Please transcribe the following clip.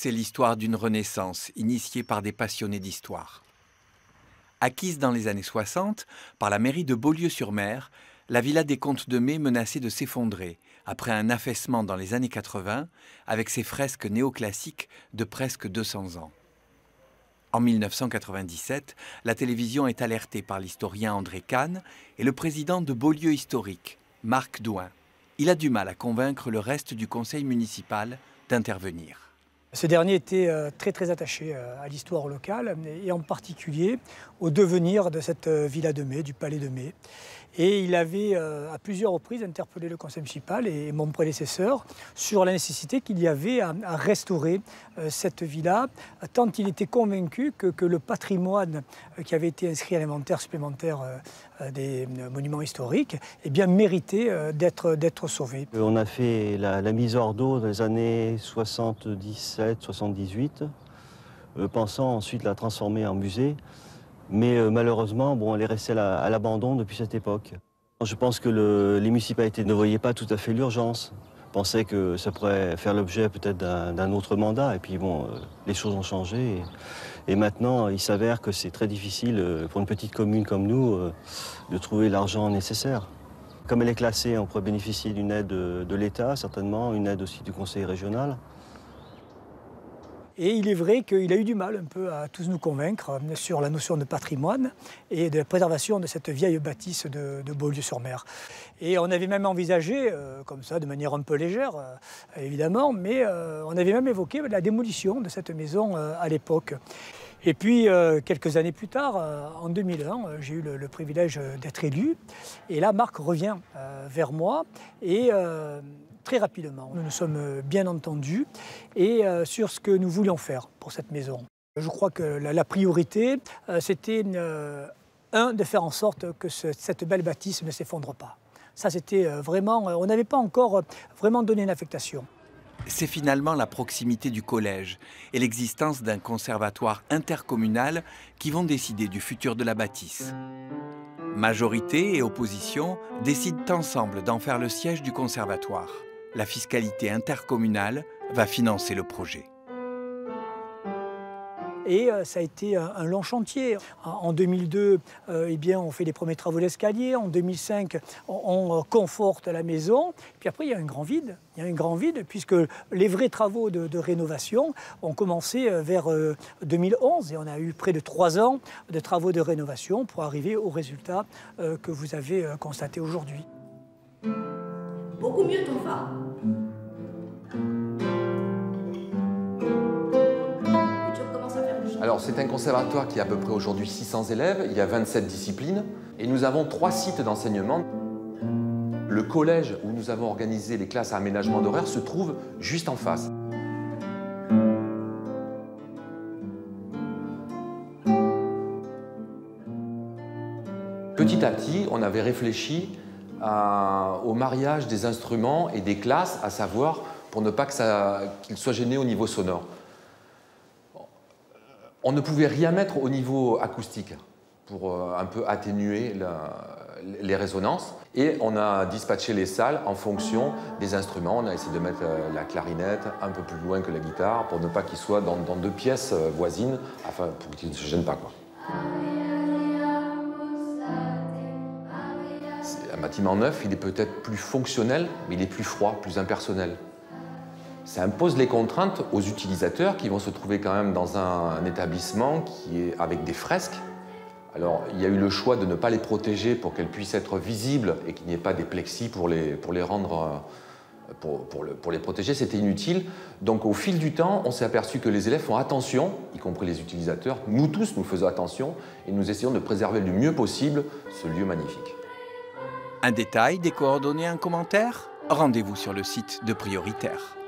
c'est l'histoire d'une renaissance initiée par des passionnés d'histoire. Acquise dans les années 60 par la mairie de Beaulieu-sur-Mer, la villa des Comtes de Mai menaçait de s'effondrer après un affaissement dans les années 80 avec ses fresques néoclassiques de presque 200 ans. En 1997, la télévision est alertée par l'historien André Kahn et le président de Beaulieu Historique, Marc Douin. Il a du mal à convaincre le reste du conseil municipal d'intervenir. Ce dernier était très attaché à l'histoire locale et en particulier au devenir de cette villa de Mai, du palais de Mai. Et il avait à plusieurs reprises interpellé le conseil municipal et mon prédécesseur sur la nécessité qu'il y avait à restaurer cette villa, tant il était convaincu que le patrimoine qui avait été inscrit à l'inventaire supplémentaire des monuments historiques eh bien, méritait d'être sauvé. On a fait la mise hors d'eau dans les années 77-78, pensant ensuite la transformer en musée. Mais malheureusement, bon, elle est restée à l'abandon depuis cette époque. Je pense que les municipalités ne voyaient pas tout à fait l'urgence, pensaient que ça pourrait faire l'objet peut-être d'un autre mandat. Et puis bon, les choses ont changé. Et maintenant, il s'avère que c'est très difficile pour une petite commune comme nous de trouver l'argent nécessaire. Comme elle est classée, on pourrait bénéficier d'une aide de l'État, certainement, une aide aussi du conseil régional. Et il est vrai qu'il a eu du mal un peu à tous nous convaincre sur la notion de patrimoine et de préservation de cette vieille bâtisse de Beaulieu-sur-Mer. Et on avait même envisagé, comme ça, de manière un peu légère, évidemment, mais on avait même évoqué la démolition de cette maison à l'époque. Et puis, quelques années plus tard, en 2001, j'ai eu le privilège d'être élu. Et là, Marc revient vers moi et très rapidement, nous nous sommes bien entendus et sur ce que nous voulions faire pour cette maison. Je crois que la priorité, c'était de faire en sorte que cette belle bâtisse ne s'effondre pas. Ça, c'était vraiment, on n'avait pas encore vraiment donné une affectation. C'est finalement la proximité du collège et l'existence d'un conservatoire intercommunal qui vont décider du futur de la bâtisse. Majorité et opposition décident ensemble d'en faire le siège du conservatoire. La fiscalité intercommunale va financer le projet. Et ça a été un long chantier. En 2002, eh bien, on fait les premiers travaux d'escalier. En 2005, on conforte la maison. Puis après, il y a un grand vide. Il y a un grand vide puisque les vrais travaux de rénovation ont commencé vers 2011. Et on a eu près de 3 ans de travaux de rénovation pour arriver au résultat que vous avez constaté aujourd'hui. Beaucoup mieux ton fa. Alors c'est un conservatoire qui a à peu près aujourd'hui 600 élèves, il y a 27 disciplines et nous avons 3 sites d'enseignement. Le collège où nous avons organisé les classes à aménagement d'horaire se trouve juste en face. Petit à petit, on avait réfléchi au mariage des instruments et des classes, à savoir pour ne pas qu'ils soient gênés au niveau sonore. On ne pouvait rien mettre au niveau acoustique pour un peu atténuer les résonances. Et on a dispatché les salles en fonction des instruments. On a essayé de mettre la clarinette un peu plus loin que la guitare pour ne pas qu'ils soient dans 2 pièces voisines, afin pour qu'ils ne se gênent pas, quoi. Un bâtiment neuf, il est peut-être plus fonctionnel, mais il est plus froid, plus impersonnel. Ça impose les contraintes aux utilisateurs qui vont se trouver quand même dans un établissement qui est avec des fresques. Alors, il y a eu le choix de ne pas les protéger pour qu'elles puissent être visibles et qu'il n'y ait pas des plexis pour les protéger. C'était inutile. Donc, au fil du temps, on s'est aperçu que les élèves font attention, y compris les utilisateurs. Nous tous, nous faisons attention et nous essayons de préserver le mieux possible ce lieu magnifique. Un détail, des coordonnées, un commentaire ? Rendez-vous sur le site de Prioritaire.